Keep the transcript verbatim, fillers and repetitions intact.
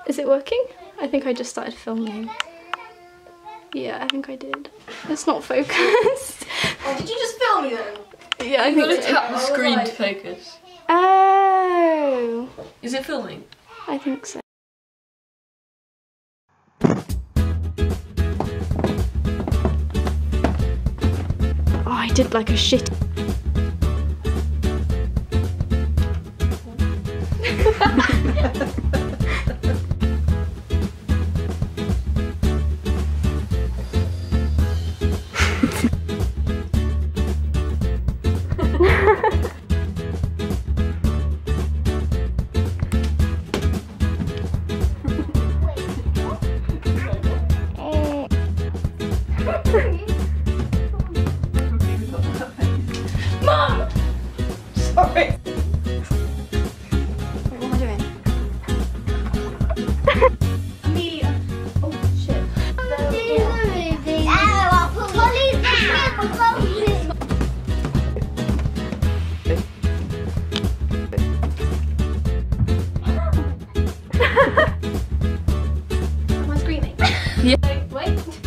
Is it working? I think I just started filming. Yeah, I think I did. It's not focused. Oh, did you just film me then? Yeah, I You've think got to so. tap the screen to focus. Oh. Is it filming? I think so. Oh, I did like a shit. Mum! Sorry. Wait, what am I doing? Amelia. Oh shit. Am I screaming? Yeah. Wait, wait.